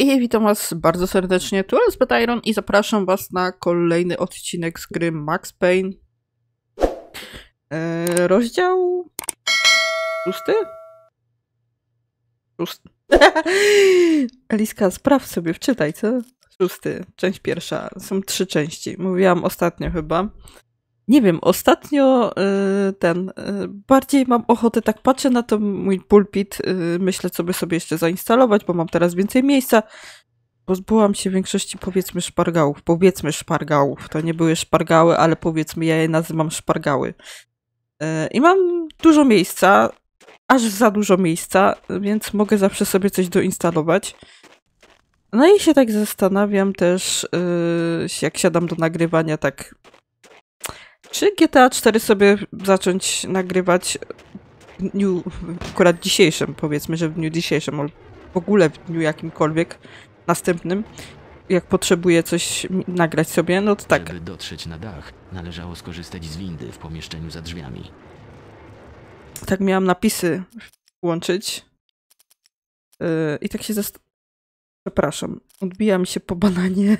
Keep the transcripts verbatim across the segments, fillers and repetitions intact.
I witam was bardzo serdecznie, tu Elspeth Iron i zapraszam was na kolejny odcinek z gry Max Payne. Eee, rozdział... szósty? Szósty. Eliska, sprawdź sobie, wczytaj, co? Szósty, część pierwsza. Są trzy części. Mówiłam ostatnio chyba. Nie wiem, ostatnio y, ten, y, bardziej mam ochotę, tak patrzę na to mój pulpit, y, myślę, co by sobie jeszcze zainstalować, bo mam teraz więcej miejsca. Pozbyłam się w większości, powiedzmy, szpargałów. Powiedzmy szpargałów. To nie były szpargały, ale powiedzmy, ja je nazywam szpargały. Y, I mam dużo miejsca, aż za dużo miejsca, więc mogę zawsze sobie coś doinstalować. No i się tak zastanawiam też, y, jak siadam do nagrywania, tak... Czy G T A cztery sobie zacząć nagrywać w dniu, akurat dzisiejszym, powiedzmy, że w dniu dzisiejszym, albo w ogóle w dniu jakimkolwiek następnym, jak potrzebuję coś nagrać sobie, no to tak. Żeby dotrzeć na dach, należało skorzystać z windy w pomieszczeniu za drzwiami. Tak miałam napisy włączyć. Yy, I tak się zast... Przepraszam, odbija mi się po bananie.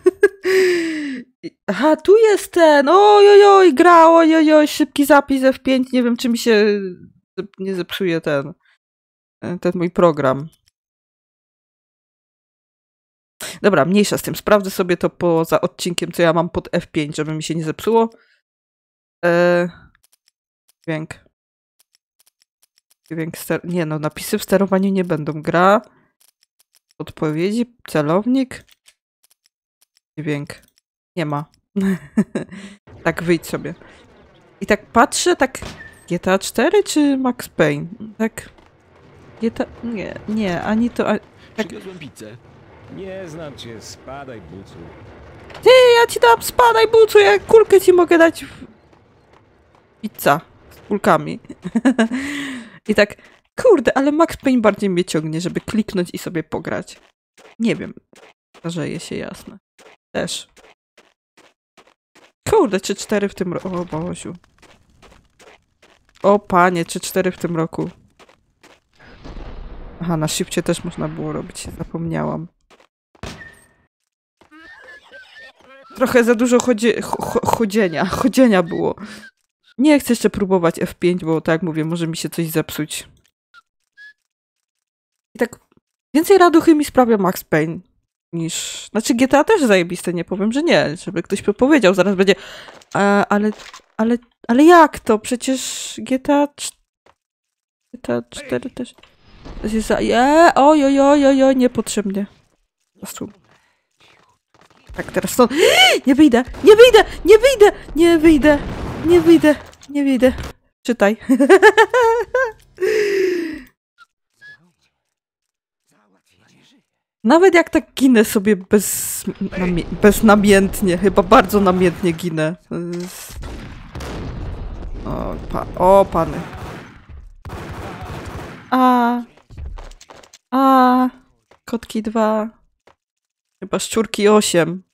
Aha, tu jest ten! Ojojoj, gra, ojojoj, szybki zapis F pięć. Nie wiem, czy mi się nie zepsuje ten, ten mój program. Dobra, mniejsza z tym. Sprawdzę sobie to poza odcinkiem, co ja mam pod F pięć, żeby mi się nie zepsuło. Eee, dźwięk. Dźwięk ster... Nie no, napisy w sterowaniu nie będą. Gra. Odpowiedzi. Celownik. Dźwięk. Nie ma. Tak, wyjdź sobie. I tak patrzę, tak... G T A cztery czy Max Payne? Tak... G T A... Nie, nie, ani to... Ani... Tak... Przywiozłem pizzę. Nie znam cię, spadaj, bucu. Ty, ja ci dam, spadaj, bucu, ja kulkę ci mogę dać w... Pizza. Z kulkami. I tak... Kurde, ale Max Payne bardziej mnie ciągnie, żeby kliknąć i sobie pograć. Nie wiem. Starzeje się, jasne. Też. Kurde, czy cztery w tym roku. O Boziu. O panie, czy cztery w tym roku. Aha, na shifcie też można było robić, zapomniałam. Trochę za dużo chodzie, cho, chodzenia, chodzenia było. Nie chcę jeszcze próbować F pięć, bo tak jak mówię, może mi się coś zepsuć. I tak więcej radochy mi sprawia Max Payne. Niż... Znaczy G T A też zajebiste, nie powiem, że nie. Żeby ktoś by powiedział, zaraz będzie a, ale, ale, ale jak to? Przecież G T A G T A cztery też... Jest za... Je, oj, oj, oj, oj, oj, niepotrzebnie. Tak, teraz stąd... Nie wyjdę, nie wyjdę, nie wyjdę, nie wyjdę, nie wyjdę, nie wyjdę. Czytaj. Nawet jak tak ginę sobie bez, namie beznamiętnie, chyba bardzo namiętnie ginę. O, pa o pany. A, a, kotki dwa. Chyba szczurki osiem.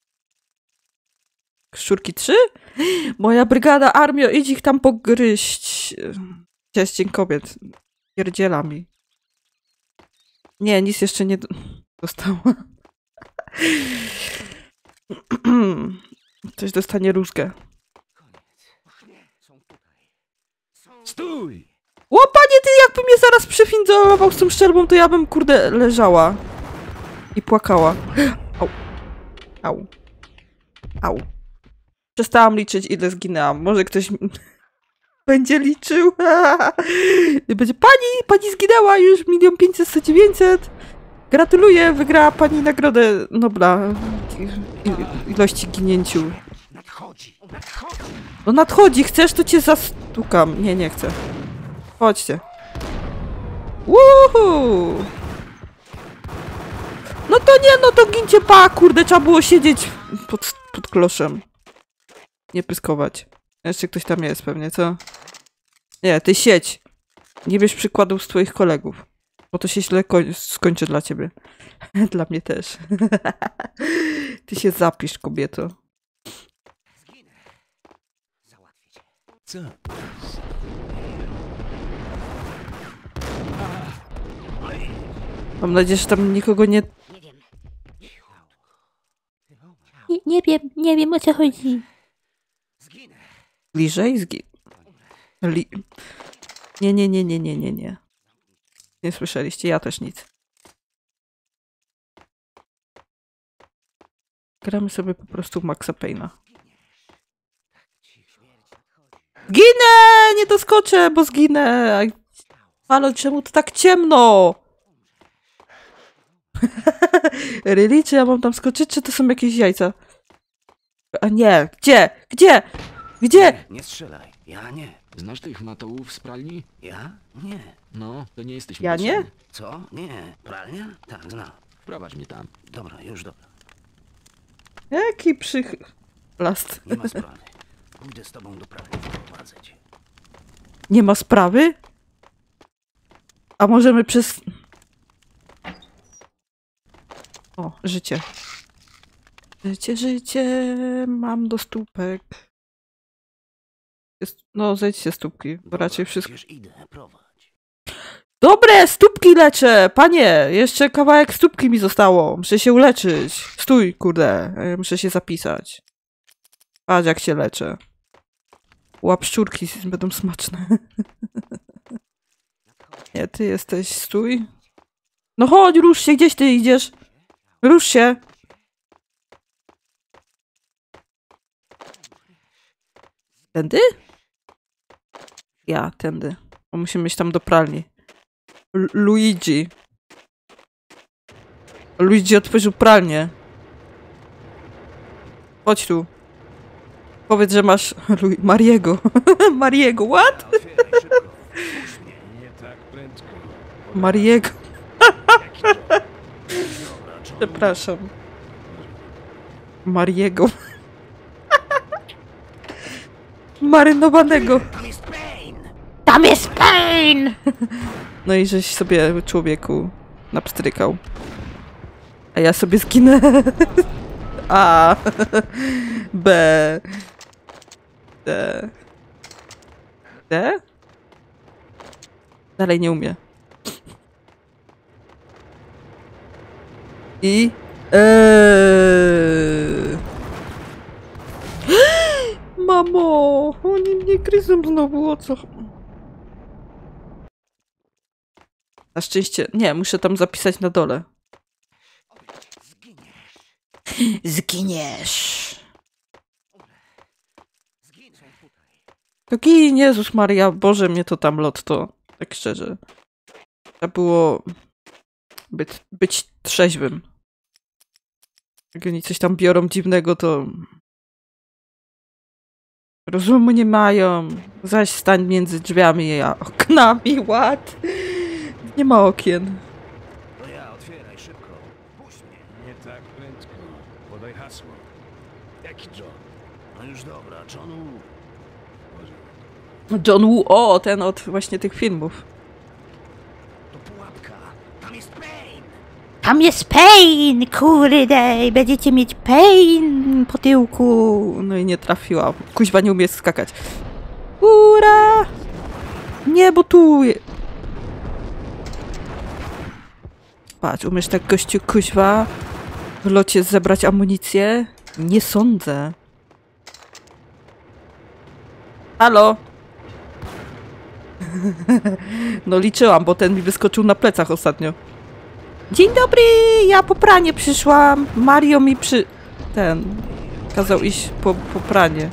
Szczurki trzy? Moja brygada, armio, idź ich tam pogryźć. Cześć, dzień kobiet. Pierdziela mi. Nie, nic jeszcze nie dostała. Ktoś dostanie różkę. Stój! O panie, ty jakby mnie zaraz przefindzolował z tą szczerbą, to ja bym, kurde, leżała. I płakała. Au. Au. Au. Przestałam liczyć, ile zginęłam. Może ktoś będzie liczył. I będzie, pani, pani zginęła już milion pięćset, sto dziewięćset. Gratuluję, wygrała pani nagrodę Nobla. I, ilości ginięciu. Nadchodzi, nadchodzi. No nadchodzi, chcesz, to cię zastukam. Nie, nie chcę. Chodźcie. Woohoo! No to nie, no to gincie pa, kurde, trzeba było siedzieć pod, pod kloszem. Nie pyskować. Jeszcze ktoś tam jest pewnie, co? Nie, ty siedź. Nie bierz przykładów z twoich kolegów. Bo to się źle skończy dla ciebie. Dla mnie też. Ty się zapisz, kobieto. Co? Mam nadzieję, że tam nikogo nie nie wiem, nie wiem o co chodzi. Bliżej? Zgi... Li... Nie, nie, nie, nie, nie, nie, nie. Nie słyszeliście, ja też nic. Gramy sobie po prostu w Maxa Payne'a. Ginę! Nie doskoczę, bo zginę! Ale czemu to tak ciemno? Really? Czy ja mam tam skoczyć, czy to są jakieś jajca? A nie, gdzie? Gdzie? Gdzie? Nie, nie strzelaj. Ja nie. Znasz tych matołów z pralni? Ja? Nie. No, to nie jesteś Ja nie? potrzebny. Co? Nie. Pralnia? Tak, znam. Wprowadź mnie tam. Dobra, już dobra. Jaki przych... Last. Nie ma sprawy. Pójdę z tobą do pralni, wprowadzę cię. Nie ma sprawy? A możemy przez... O, życie. Życie, życie, mam do stópek. Jest... No, zejdźcie stópki, bo Dobra, raczej wszystko... przecież idę, prowadź. Dobre, stópki leczę! Panie, jeszcze kawałek stópki mi zostało. Muszę się uleczyć. Stój, kurde, muszę się zapisać. Patrz, jak się leczę. Łap szczurki, będą smaczne. Nie, ty jesteś, stój. No chodź, rusz się, gdzieś ty idziesz? Rusz się. Tędy? Ja, tędy. Bo musimy iść tam do pralni. L Luigi. Luigi otworzył pralnię. Chodź tu. Powiedz, że masz Lu Mariego. Mariego, what? Otwieraj szybko. Puść mnie. Nie tak prędko. Mariego. Jaki job? Dobra, John. Przepraszam. Mariego. Marynowanego. Tam jest Payne! Tam jest Pain! No i żeś sobie, człowieku, napstrykał. A ja sobie zginę. A. B. D. D? Dalej nie umie. I... Eee... Mamo! Oni mnie gryzą znowu, o co? Na szczęście... Nie, muszę tam zapisać na dole. Zginiesz! To gin, Jezus Maria, Boże, mnie to tam lotto. Tak szczerze. Trzeba było być, być trzeźwym. Jak oni coś tam biorą dziwnego, to... Rozumu nie mają. Zaś stań między drzwiami a oknami, ład. Nie ma okien. To ja, otwieraj szybko. Puść mnie. Nie tak prędko. Podaj hasło. Jaki job? No już dobra, John Woo. John Woo, o, ten od właśnie tych filmów. To pułapka. Tam jest Payne! Tam jest Pain, kurde, będziecie mieć Pain po tyłku. No i nie trafiła. Kuźwa nie umie skakać. Ura! Nie, bo tu... je- Patrz, umiesz tak, gościu, kuźwa, w locie zebrać amunicję? Nie sądzę. Halo? No liczyłam, bo ten mi wyskoczył na plecach ostatnio. Dzień dobry, ja po pranie przyszłam. Mario mi przy... Ten... Kazał iść po, po pranie.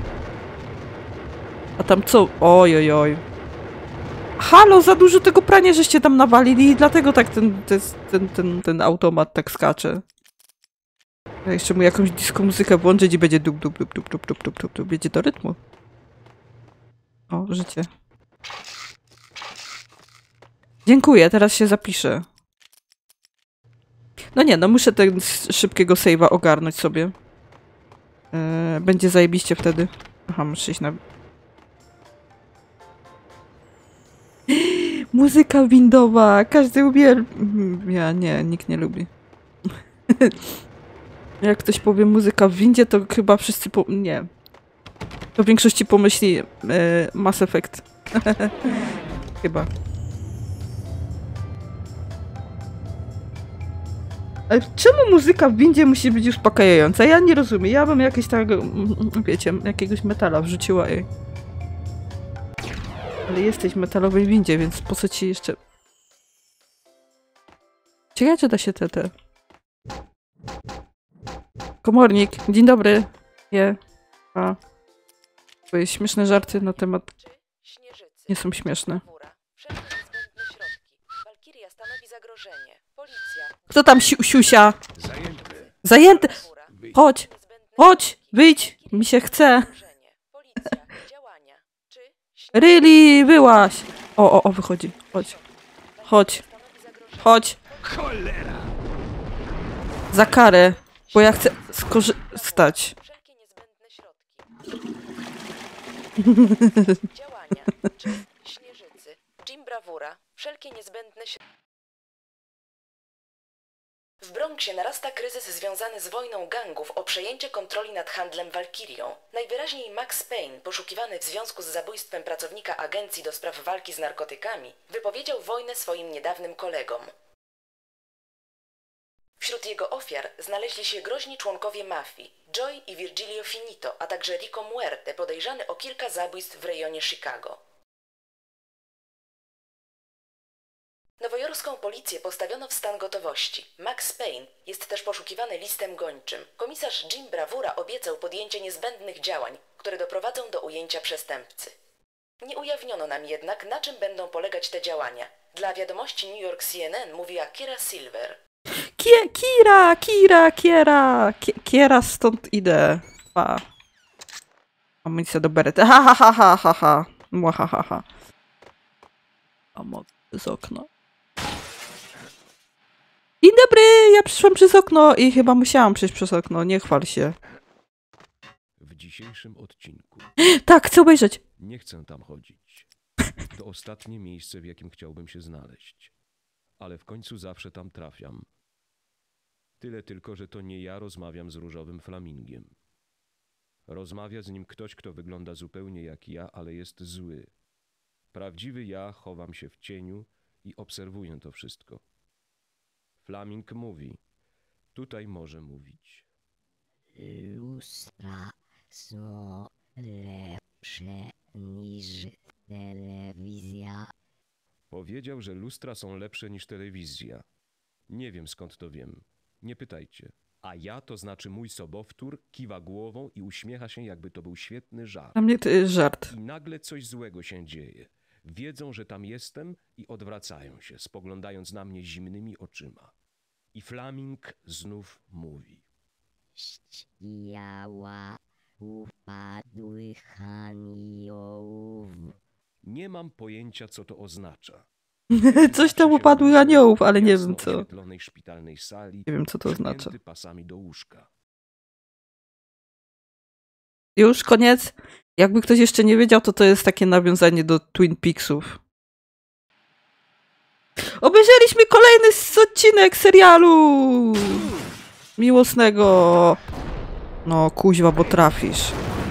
A tam co? Oj, oj, oj. Halo, za dużo tego prania żeście tam nawalili i dlatego tak ten, ten, ten, ten, ten automat tak skacze. Ja jeszcze mu jakąś disco muzykę włączyć i będzie dup, dup, dup, dup, dup, dup, dup, dup, dup. Będzie do rytmu. O, życie. Dziękuję, teraz się zapiszę. No nie, no muszę ten szybkiego save'a ogarnąć sobie. Yy, będzie zajebiście wtedy. Aha, muszę iść na... Muzyka windowa! Każdy uwielbia... Ja nie, nikt nie lubi. Jak ktoś powie muzyka w windzie, to chyba wszyscy po... Nie. To w większości pomyśli yy, Mass Effect. Chyba. Ale czemu muzyka w windzie musi być uspokajająca? Ja nie rozumiem. Ja bym jakieś tak, wiecie, jakiegoś metala wrzuciła jej. Ale jesteś w metalowej windzie, więc po co ci jeszcze... Ciekawe, czy da się te, te... Komornik, dzień dobry. Je. A. Twoje śmieszne żarty na temat... Nie są śmieszne. Kto tam si siusia? Zajęty. Zajęty! Chodź! Chodź! Wyjdź! Mi się chce! Really? Byłaś! O, o, o, wychodzi. Chodź. Chodź. Chodź. Cholera! Za karę. Bo ja chcę skorzystać. Działania. Czy śnieżycy. Jim Bravura. Wszelkie niezbędne środki. W Bronxie narasta kryzys związany z wojną gangów o przejęcie kontroli nad handlem Walkirią. Najwyraźniej Max Payne, poszukiwany w związku z zabójstwem pracownika agencji do spraw walki z narkotykami, wypowiedział wojnę swoim niedawnym kolegom. Wśród jego ofiar znaleźli się groźni członkowie mafii, Joy i Virgilio Finito, a także Rico Muerte, podejrzany o kilka zabójstw w rejonie Chicago. Nowojorską policję postawiono w stan gotowości. Max Payne jest też poszukiwany listem gończym. Komisarz Jim Bravura obiecał podjęcie niezbędnych działań, które doprowadzą do ujęcia przestępcy. Nie ujawniono nam jednak, na czym będą polegać te działania. Dla wiadomości New York C N N mówiła Kira Silver. Kie Kira, Kira, Kiera, Kie Kiera, stąd idę. Pa. Amunicja do berety. Ha, ha, ha, ha, ha, ha. Ha, ha, ha. A mogę z okna. Dzień dobry, ja przyszłam przez okno i chyba musiałam przejść przez okno, nie chwal się. W dzisiejszym odcinku. Tak, chcę obejrzeć. Nie chcę tam chodzić. To ostatnie miejsce, w jakim chciałbym się znaleźć. Ale w końcu zawsze tam trafiam. Tyle tylko, że to nie ja rozmawiam z różowym flamingiem. Rozmawia z nim ktoś, kto wygląda zupełnie jak ja, ale jest zły. Prawdziwy ja chowam się w cieniu i obserwuję to wszystko. Flaming mówi. Tutaj może mówić. Lustra są lepsze niż telewizja. Powiedział, że lustra są lepsze niż telewizja. Nie wiem, skąd to wiem. Nie pytajcie. A ja, to znaczy mój sobowtór, kiwa głową i uśmiecha się, jakby to był świetny żart. Dla mnie to jest żart. I nagle coś złego się dzieje. Wiedzą, że tam jestem i odwracają się, spoglądając na mnie zimnymi oczyma. I Flaming znów mówi. Ściała upadłych aniołów. Nie mam pojęcia, co to oznacza. Coś tam upadłych aniołów, ale nie wiem co. Oświetlonej szpitalnej sali, Nie wiem, co to oznacza. przypięty pasami do łóżka. Już, koniec? Jakby ktoś jeszcze nie wiedział, to to jest takie nawiązanie do Twin Peaksów. Obejrzeliśmy kolejny odcinek serialu miłosnego. No, kuźwa, bo trafisz.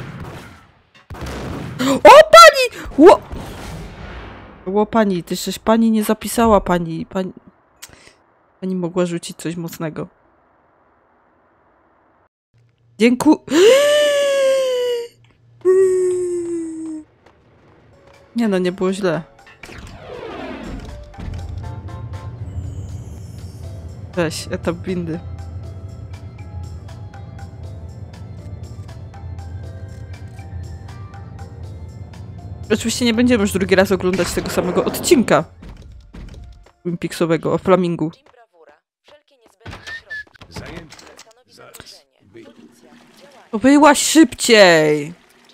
O, pani! Ło... Ło, pani, ty żeś pani nie zapisała, pani. Pani, pani mogła rzucić coś mocnego. Dziękuję. Nie no, nie było źle. Weź, etap windy. Oczywiście nie będziemy już drugi raz oglądać tego samego odcinka Pixowego o Flamingu. Zajęty. Zaraz. Wyjdź. To byłaś szybciej!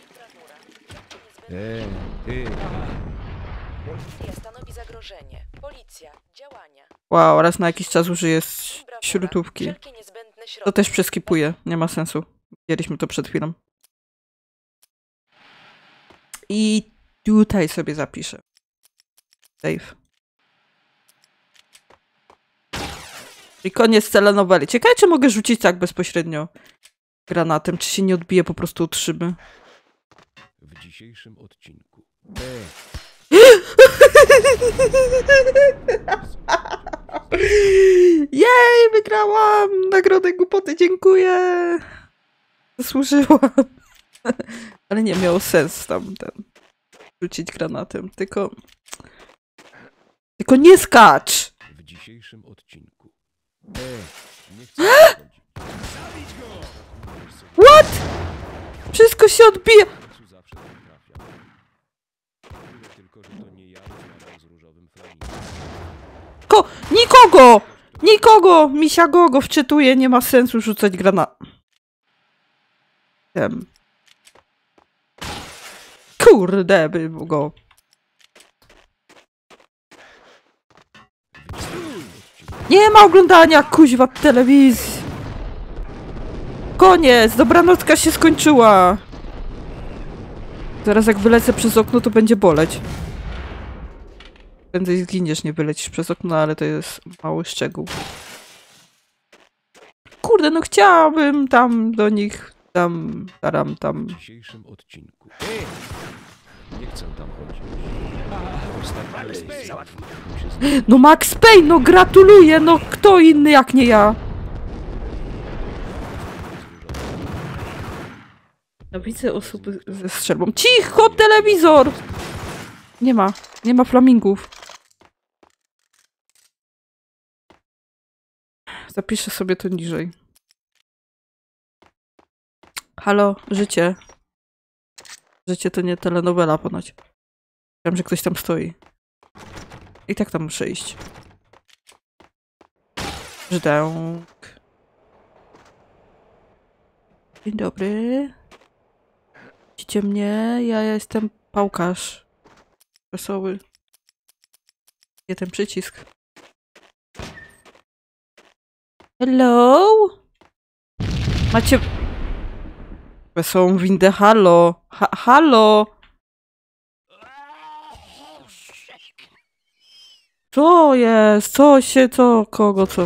Eee, ty. Policja stanowi zagrożenie. Policja, działania. Wow, raz na jakiś czas użyję śrutówki. Wszelkie niezbędne środki. To też przeskipuję, nie ma sensu. Widzieliśmy to przed chwilą. I tutaj sobie zapiszę. Save. I koniec telenoweli. Ciekawe, czy mogę rzucić tak bezpośrednio granatem, czy się nie odbije po prostu od szyby. W dzisiejszym odcinku. Jej, wygrałam! żadnej głupoty, dziękuję. Zasłużyłam. Ale nie miało sens tam ten rzucić granatem, tylko... Tylko nie skacz! W dzisiejszym odcinku. Ej, nie chcę chodzić. Zabić go! What? Wszystko się odbija! W końcu zawsze tam trafiam. Tyle tylko, że to nie ja rozmawiam z różowym flamingiem. Ko nikogo! Nikogo! Misia Gogo wczytuje, nie ma sensu rzucać granat. Wiem. Kurde, by go. Nie ma oglądania, kuźwa, telewizji. Koniec, dobranocka się skończyła. Zaraz jak wylecę przez okno, to będzie boleć. Prędzej zginiesz, nie wylecisz przez okno, ale to jest mały szczegół. Kurde, no chciałabym tam do nich, tam, taram, tam. W dzisiejszym odcinku. Ej! Nie chcę tam chodzić. Ostatni załatwił. No Max Payne, no gratuluję, no kto inny jak nie ja? No widzę osoby ze strzelbą. Cicho, telewizor! Nie ma, nie ma flamingów. Zapiszę sobie to niżej. Halo, życie. Życie to nie telenowela ponoć. Wiem, że ktoś tam stoi. I tak tam muszę iść. Żydęk. Dzień dobry. Widzicie mnie? Ja jestem pałkarz. Wesoły. Gdzie ten przycisk? Hello? Macie... Wesołą windę, halo. Ha halo. Co jest? Co się, co? Kogo, co?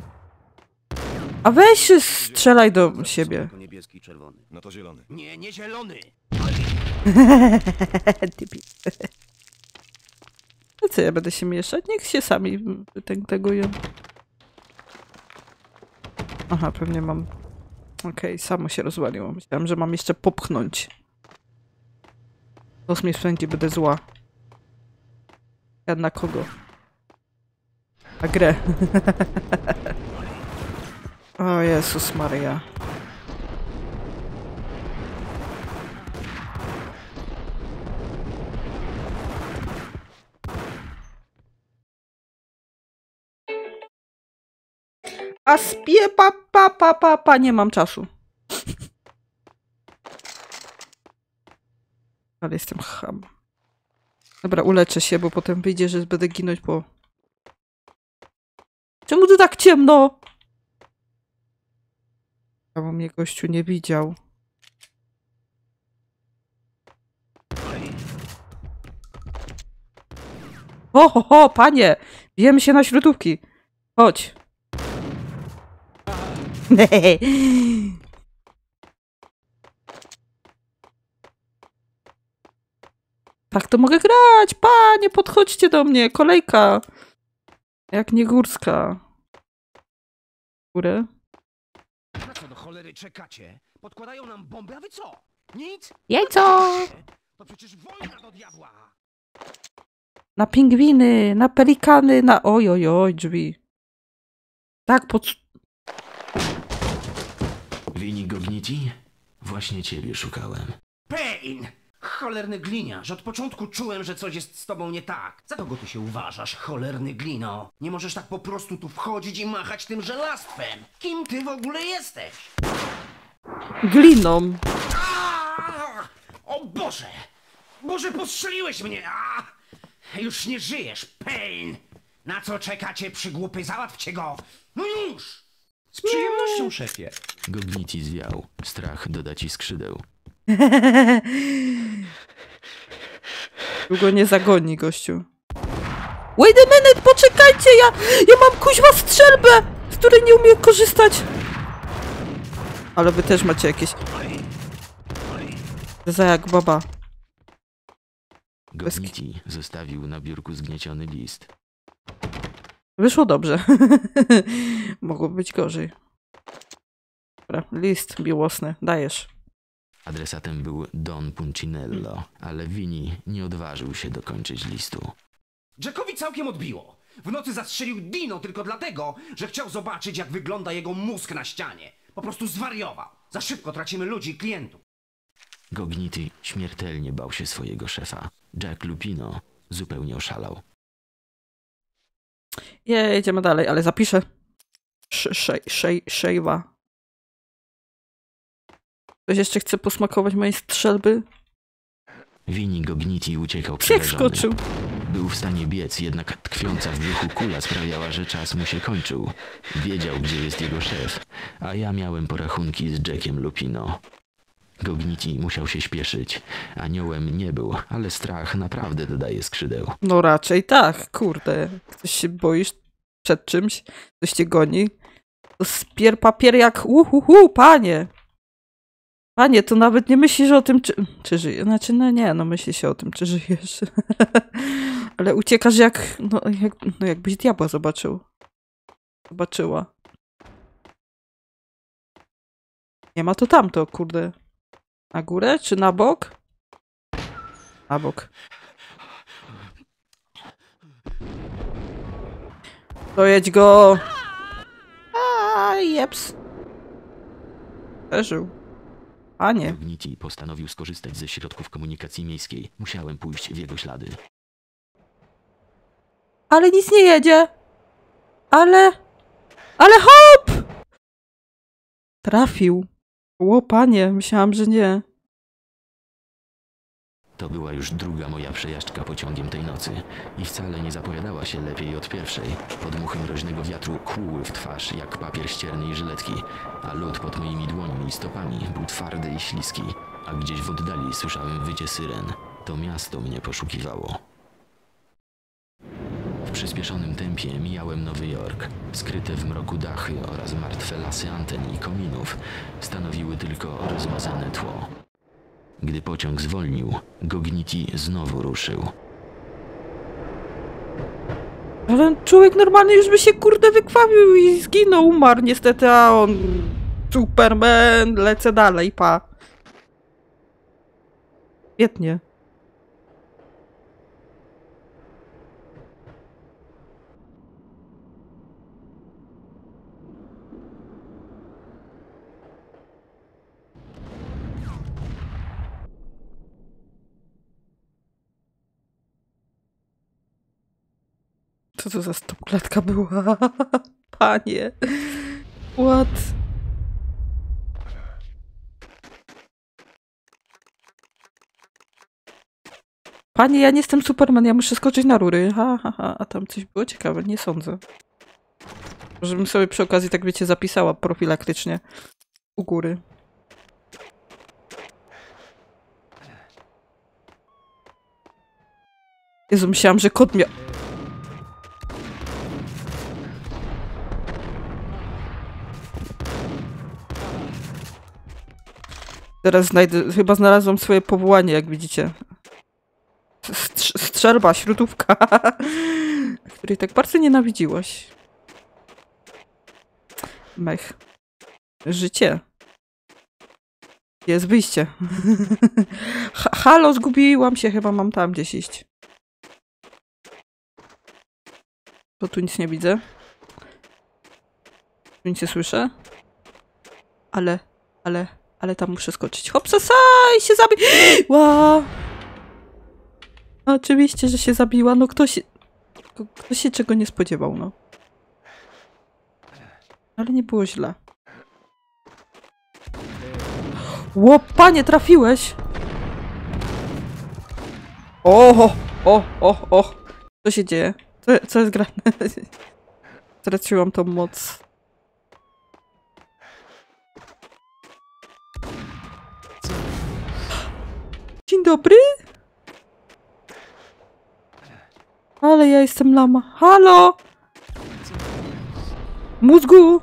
A weź się strzelaj do siebie. Niebieski, czerwony. No to zielony. Nie, nie zielony. No co, ja będę się mieszać? Niech się sami wytęgują. Aha, pewnie mam... Okej, okay, samo się rozwaliło. Myślałam, że mam jeszcze popchnąć. Los mnie wszędzie, będę zła. Ja na kogo? Na grę. O Jezus Maria. A spie pa pa pa pa pa, nie mam czasu. Ale jestem cham. Dobra, uleczę się, bo potem wyjdzie, że będę ginąć po... Czemu tu tak ciemno? Ja bym mnie gościu nie widział. Ho, ho, ho, panie! Bijemy się na śrutówki. Chodź. Tak to mogę grać! Panie, podchodźcie do mnie! Kolejka! Jak nie górska. Górę? Na co do cholery czekacie? Podkładają nam bombę, a wy co? Nic? Jajco! To przecież wojna do diabła! Na pingwiny, na pelikany, na... Oj, oj, oj, drzwi. Tak, pod... Wini Gogniti? Właśnie ciebie szukałem. Payne! Cholerny gliniarz, od początku czułem, że coś jest z tobą nie tak. Za kogo ty się uważasz, cholerny glino? Nie możesz tak po prostu tu wchodzić i machać tym żelastwem. Kim ty w ogóle jesteś? Gliną. Aaa! O Boże! Boże, postrzeliłeś mnie! A! Już nie żyjesz, Payne! Na co czekacie, przygłupy? Załatwcie go! No już! Z przyjemnością, szefie. Gogniti zwiał. Strach doda ci skrzydeł. Długo nie zagoni, gościu. Wait a minute, poczekajcie, ja, ja mam kuźwa strzelbę, z której nie umiem korzystać. Ale wy też macie jakieś... Za jak baba. Gogniti zostawił na biurku zgnieciony list. Wyszło dobrze. Mogło być gorzej. Dobra, list miłosny, dajesz. Adresatem był Don Puncinello, ale Vini nie odważył się dokończyć listu. Jackowi całkiem odbiło. W nocy zastrzelił Dino tylko dlatego, że chciał zobaczyć, jak wygląda jego mózg na ścianie. Po prostu zwariował. Za szybko tracimy ludzi i klientów. Gogniti śmiertelnie bał się swojego szefa. Jack Lupino zupełnie oszalał. Jedziemy dalej, ale zapiszę. Szejwa. Ktoś jeszcze chce posmakować mojej strzelby? Vini Gogniti uciekał Jak przerażony. skoczył. Był w stanie biec, jednak tkwiąca w brzuchu kula sprawiała, że czas mu się kończył. Wiedział, gdzie jest jego szef, a ja miałem porachunki z Jackiem Lupino. Gogniti musiał się śpieszyć. Aniołem nie był, ale strach naprawdę dodaje skrzydeł. No raczej tak, kurde. Coś się boisz przed czymś? Coś cię goni? To spier papier jak uhuhu, panie. Panie, to nawet nie myślisz o tym, czy, czy żyjesz. Znaczy, no nie, no myśli się o tym, czy żyjesz. Ale uciekasz jak, no, jak, no jakbyś diabła zobaczył. Zobaczyła. Nie ma to tamto, kurde. Na górę, czy na bok? Na bok. Dojedź go! A jeps. Przeżył. A nie. Gogniti postanowił skorzystać ze środków komunikacji miejskiej. Musiałem pójść w jego ślady. Ale nic nie jedzie. Ale... Ale hop! Trafił. O panie, myślałam, że nie. To była już druga moja przejażdżka pociągiem tej nocy i wcale nie zapowiadała się lepiej od pierwszej. Podmuchy mroźnego wiatru kłuły w twarz jak papier ścierny i żyletki, a lód pod moimi dłońmi i stopami był twardy i śliski, a gdzieś w oddali słyszałem wycie syren. To miasto mnie poszukiwało. W przyspieszonym tempie mijałem Nowy Jork. Skryte w mroku dachy oraz martwe lasy anten i kominów stanowiły tylko rozmazane tło. Gdy pociąg zwolnił, Gogniti znowu ruszył. Ale człowiek normalny już by się kurde wykrwawił i zginął, umarł niestety, a on... Superman, lecę dalej, pa. Świetnie. Co to za stopklatka była? Panie. What? Panie, ja nie jestem Superman, ja muszę skoczyć na rury. Ha, ha, ha. A tam coś było ciekawe? Nie sądzę. Żebym sobie przy okazji, tak wiecie, zapisała profilaktycznie u góry. Jezu, myślałam, że kot miał... Teraz znajdę, chyba znalazłam swoje powołanie, jak widzicie. Strz strzelba, śrutówka, której tak bardzo nienawidziłaś. Mech. Życie. Jest wyjście. Ha halo, zgubiłam się, chyba mam tam gdzieś iść. To tu nic nie widzę. Tu nic nie słyszę. Ale, ale... Ale tam muszę skoczyć. Hopsasaj, się zabi... Wow. Oczywiście, że się zabiła. No ktoś... Ktoś się czego nie spodziewał, no. Ale nie było źle. Ło, panie, trafiłeś! O, o, o, o. Co się dzieje? Co, co jest grane? Straciłam tą moc. Dzień dobry? Ale ja jestem lama. Halo? Mózgu?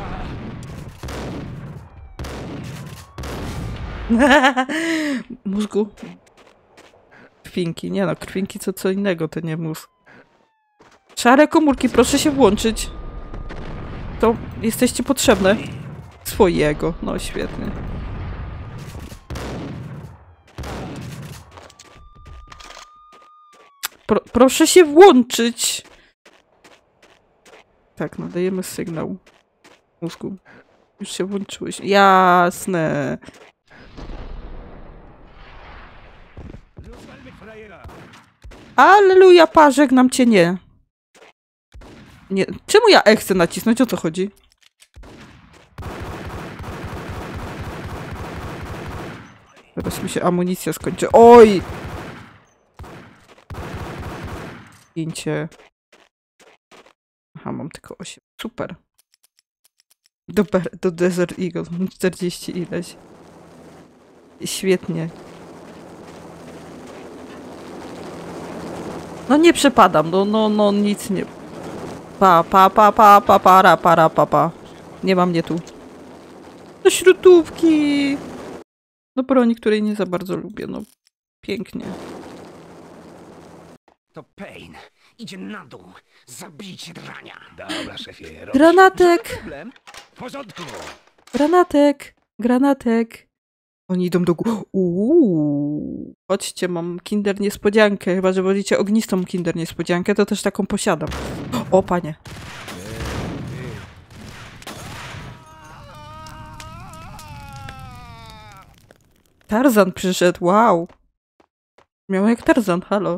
Mózgu? Krwinki. Nie no, krwinki to co innego, to nie mózg. Szare komórki, proszę się włączyć. To jesteście potrzebne. Swojego. No świetnie. Pro, proszę się włączyć. Tak, nadajemy sygnał mózgu. Już się włączyłeś. Jasne. Alleluja, pa, żegnam cię, nie. Nie. Czemu ja E chcę nacisnąć? O co chodzi? Teraz mi się amunicja skończy. Oj! Zdjęcie. Aha, mam tylko osiem. Super. Do, do Desert Eagle. Mam czterdzieści ileś. Świetnie. No nie przepadam. No, no, no, nic nie... Pa, pa, pa, pa, pa, para, para, pa, pa. Nie ma mnie tu. Do śrutówki. No broni, której nie za bardzo lubię. No, pięknie. To Payne. Idzie na dół. Zabijcie drania. Dobra, szefie. Granatek! Problem? W porządku. Granatek! Granatek! Oni idą do góry. Uuu. Chodźcie, mam Kinder niespodziankę. Chyba, że wolicie ognistą Kinder niespodziankę, to też taką posiadam. O, panie. Tarzan przyszedł, wow. Miał jak Tarzan, halo.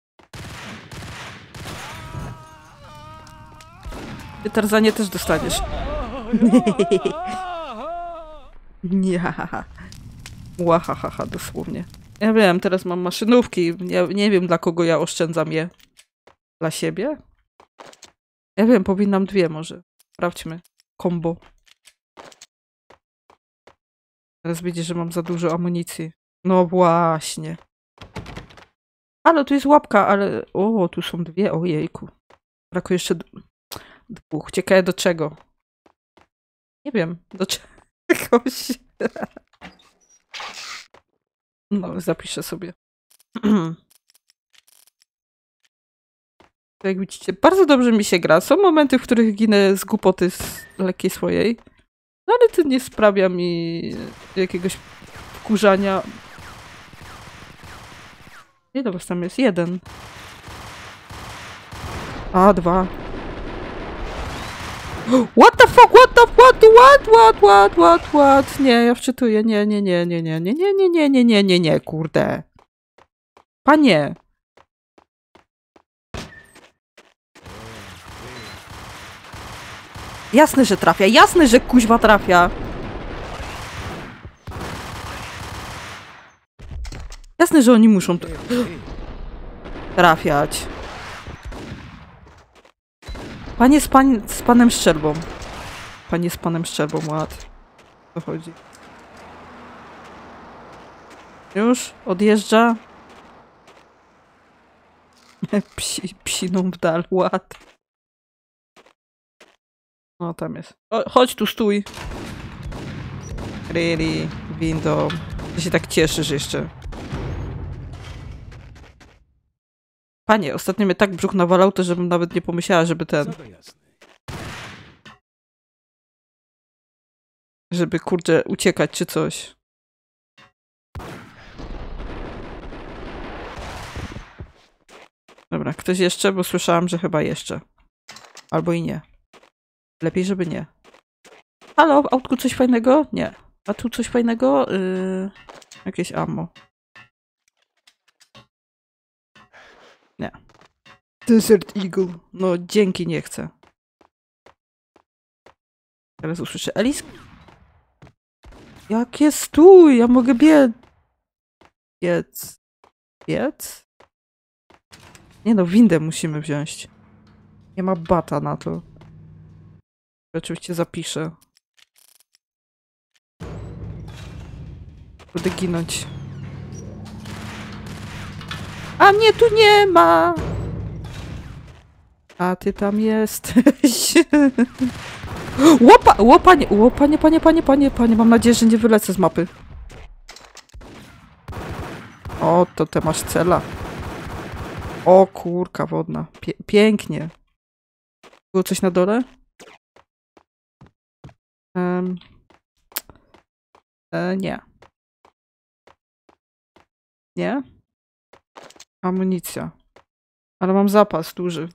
Ty, Tarzanie, też dostaniesz. Nie. Łahahaha, dosłownie. Ja wiem, teraz mam maszynówki. Ja nie wiem, dla kogo ja oszczędzam je. Dla siebie? Ja wiem, powinnam dwie może. Sprawdźmy. Combo. Teraz widzisz, że mam za dużo amunicji. No właśnie. Ale tu jest łapka, ale... O, tu są dwie, ojejku. Brakuje jeszcze dwóch. Ciekawe do czego? Nie wiem, do czegoś. No, zapiszę sobie. Jak widzicie, bardzo dobrze mi się gra. Są momenty, w których ginę z głupoty z lekkiej swojej. No ale to nie sprawia mi jakiegoś wkurzania. Ile was tam jest? Jeden. A, dwa. What the fuck? What the what? What? What? What? What? What? Nie, ja wczytuję. Nie, nie, nie, nie, nie, nie, nie, nie, nie, nie, nie, nie, nie, kurde. Panie. Jasne, że trafia. Jasne, że kuźwa trafia. Jasne, że oni muszą trafiać. Panie z, pan, z panem Szczerbą. Panie z panem Szczerbą, ład. O co chodzi? Już? Odjeżdża? Psi, psiną w dal, ład. O, tam jest. O, chodź tu, stój. Really? Window. Ty się tak cieszysz jeszcze. Panie, ostatnio mnie tak brzuch nawalał, to żebym nawet nie pomyślała, żeby ten... Żeby, kurczę, uciekać czy coś. Dobra, ktoś jeszcze? Bo słyszałam, że chyba jeszcze. Albo i nie. Lepiej, żeby nie. Halo, w autku coś fajnego? Nie. A tu coś fajnego? Yy... Jakieś ammo. Nie. Desert Eagle. No, dzięki, nie chcę. Teraz usłyszę Alice. Jakie stój! Ja mogę biec. Biec. Biec? Nie no, windę musimy wziąć. Nie ma bata na to. Oczywiście zapiszę. Będę ginąć. A mnie tu nie ma! A ty tam jesteś. Łopa! Łopanie! Łopanie, panie, panie, panie, panie. Mam nadzieję, że nie wylecę z mapy. O, to ty masz cela. O, kurka wodna. Pie pięknie. Było coś na dole? Um, E, nie. Nie? Amunicja. Ale mam zapas duży.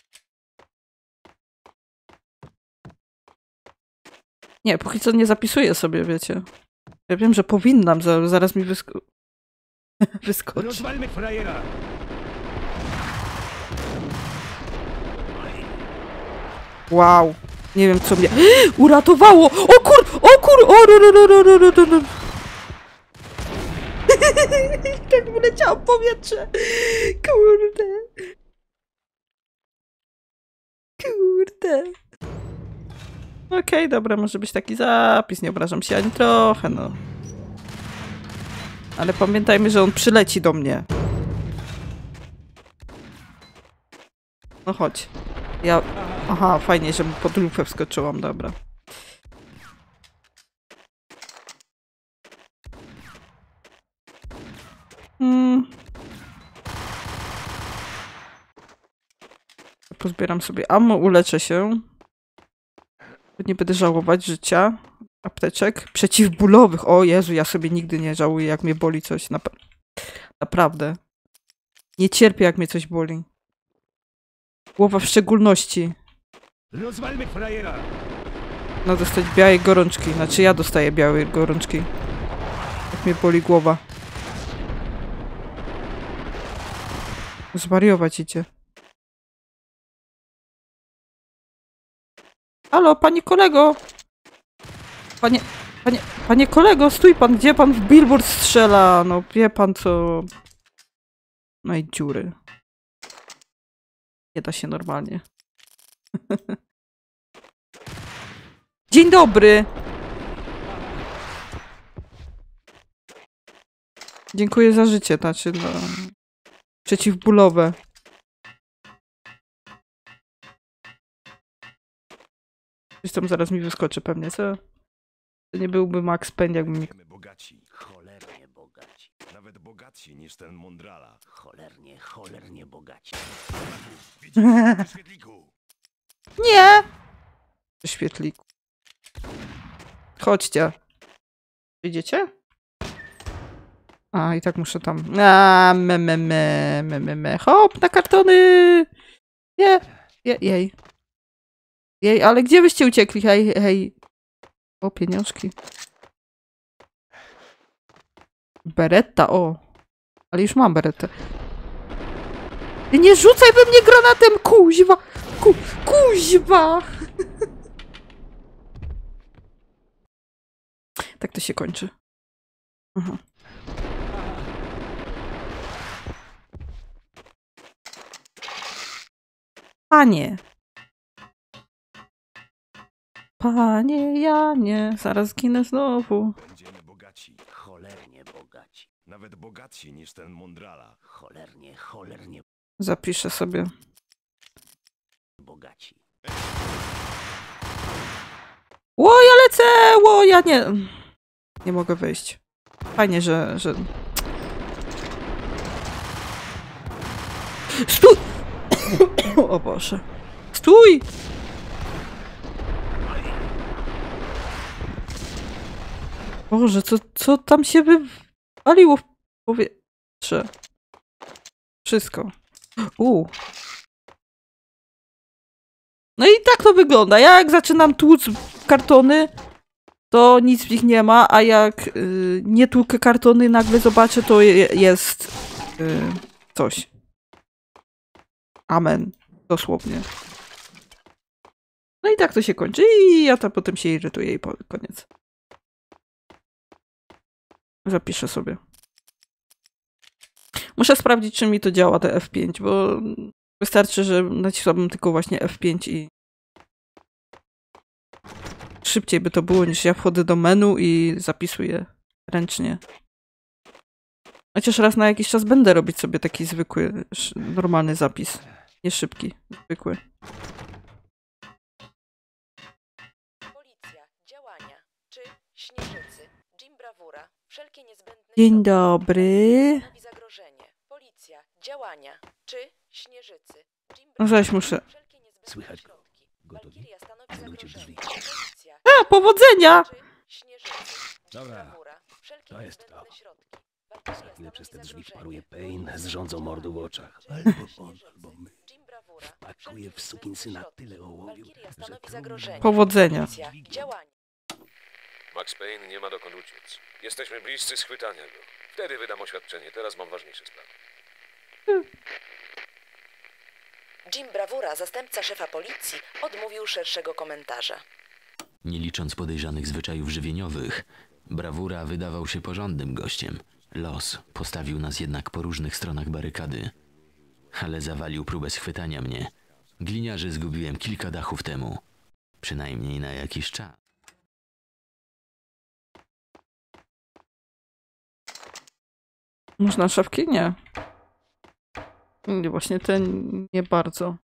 Nie, póki co nie zapisuję sobie, wiecie. Ja wiem, że powinnam, za, zaraz mi wysko wyskoczy. Rozwalmy frajera! Wow. Nie wiem, co mnie uratowało! O kur... O kur... O, ru, ru, ru, ru, ru, ru, ru. Tak wyleciałam w powietrze. Kurde. Kurde. Okej, okay, dobra, może być taki zapis. Nie obrażam się ani trochę, no. Ale pamiętajmy, że on przyleci do mnie. No chodź. Ja... Aha, fajnie, że pod lufę wskoczyłam, dobra. Hmm. Pozbieram sobie ammo, uleczę się. Nie będę żałować życia. Apteczek przeciwbólowych. O Jezu, ja sobie nigdy nie żałuję, jak mnie boli coś. Nap Naprawdę. Nie cierpię, jak mnie coś boli. Głowa w szczególności. Rozwalmy frajera! No dostać białej gorączki. Znaczy ja dostaję białej gorączki. Jak mnie boli głowa. Zwariować idzie. Halo, panie kolego! Panie, panie, panie kolego, stój pan, gdzie pan w billboard strzela? No wie pan co... No i dziury. Nie da się normalnie. Dzień dobry! Dziękuję za życie, znaczy no... Przeciwbólowe. Gdzieś tam zaraz mi wyskoczy pewnie, co? To nie byłby Max Payne, jakbym mi... Bogaci, cholernie bogaci. Nawet bogatsi niż ten Mondrala. Cholernie, cholernie bogaci. Widzisz, w świetliku. Nie! Przy świetliku. Chodźcie. Idziecie? A, i tak muszę tam... A, me, me, me, me, me, me. Hop, na kartony! Je, je, jej. Jej, ale gdzie byście uciekli? Hej, hej. O, pieniążki. Beretta, o. Ale już mam beretę. Nie rzucaj we mnie granatem, kuźwa! Ku, kuźwa! Tak to się kończy. Aha. Panie. Panie Janie, zaraz ginę znowu. Będziemy bogaci, cholernie bogaci. Nawet bogatsi niż ten Mondrala. Cholernie, cholernie Zapiszę sobie. bogaci. Ło, ja lecę! Ło, ja nie... Nie mogę wyjść. Fajnie, że... że... Stój! O Boże. Stój! Boże, co, co tam się wywaliło w powietrze? Wszystko. U. No i tak to wygląda. Ja jak zaczynam tłuc kartony, to nic w nich nie ma, a jak y, nie tłukę kartony, nagle zobaczę, to je, jest y, coś. Amen. Dosłownie. No i tak to się kończy i ja to potem się irytuję i po, koniec. Zapiszę sobie. Muszę sprawdzić, czy mi to działa, te F pięć, bo wystarczy, że nacisłabym tylko właśnie F pięć i szybciej by to było, niż ja wchodzę do menu i zapisuję ręcznie. Chociaż raz na jakiś czas będę robić sobie taki zwykły, normalny zapis. Nie szybki, zwykły. Policja, działania. Czy Śnieżycy, Jim Bravura, wszelkie niezbędne... Dzień dobry. Stanowi zagrożenie. Policja, działania. Czy Śnieżycy, Jim No zaś muszę... wszelkie niezbędne Słychać go. środki. Gotowi? Walkiria stanowi Pilnujcie zagrożenie. drzwi. Policja, A, powodzenia! czy Śnieżycy, Jim Dobra. Bravura, Wszelkie To jest to. niezbędne środki. Warto Za chwilę przez te drzwi zagrożenie. wparuje Payne z rządzą mordu w oczach. Albo on, albo my. Jim Bravura. Pakuje w sukinsyna tyle ołowiu, Walkiria że stanowi trudno. zagrożenie. Powodzenia. Policja, działanie. Max Payne nie ma dokąd uciec. Jesteśmy bliscy schwytania go. Wtedy wydam oświadczenie, teraz mam ważniejsze sprawy. Jim Bravura, zastępca szefa policji, odmówił szerszego komentarza. Nie licząc podejrzanych zwyczajów żywieniowych, Bravura wydawał się porządnym gościem. Los postawił nas jednak po różnych stronach barykady. Ale zawalił próbę schwytania mnie. Gliniarzy zgubiłem kilka dachów temu. Przynajmniej na jakiś czas. Można szafki? Nie. Nie, właśnie te nie bardzo.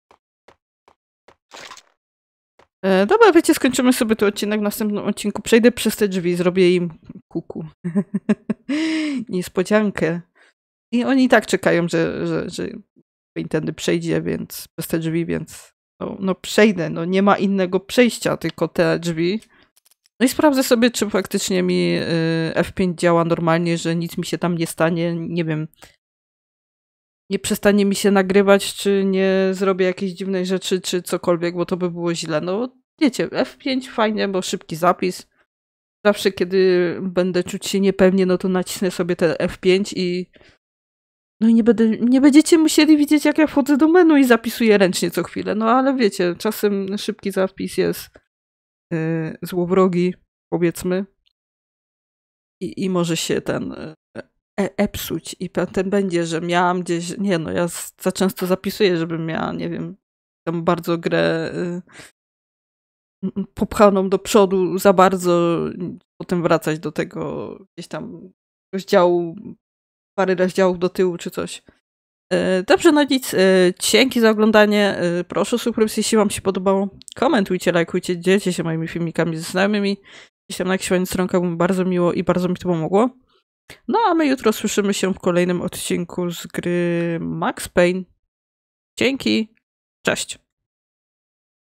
E, dobra, wiecie, skończymy sobie ten odcinek. W następnym odcinku przejdę przez te drzwi, zrobię im kuku. Niespodziankę. I oni i tak czekają, że, że, że tędy przejdzie, więc przez te drzwi, więc no, no przejdę. No nie ma innego przejścia, tylko te drzwi. No i sprawdzę sobie, czy faktycznie mi y, F pięć działa normalnie, że nic mi się tam nie stanie. Nie wiem. Nie przestanie mi się nagrywać, czy nie zrobię jakiejś dziwnej rzeczy, czy cokolwiek, bo to by było źle. No wiecie, F pięć fajnie, bo szybki zapis. Zawsze, kiedy będę czuć się niepewnie, no to nacisnę sobie ten F pięć i no i nie, będę, nie będziecie musieli widzieć, jak ja wchodzę do menu i zapisuję ręcznie co chwilę. No ale wiecie, czasem szybki zapis jest yy, złowrogi, powiedzmy. I, i może się ten e, epsuć. I ten będzie, że miałam gdzieś... Nie no, ja za często zapisuję, żebym miała, nie wiem, tam bardzo grę yy, popchaną do przodu za bardzo, potem wracać do tego gdzieś tam rozdziału, parę rozdziałów do tyłu czy coś. Yy, dobrze, no nic. Yy, dzięki za oglądanie. Yy, proszę o subskrypcję, jeśli wam się podobało. Komentujcie, lajkujcie, dzielcie się moimi filmikami ze znajomymi. Jeśli tam na jakichś fajnych stronkach, było bardzo miło i bardzo mi to pomogło. No a my jutro słyszymy się w kolejnym odcinku z gry Max Payne. Dzięki. Cześć.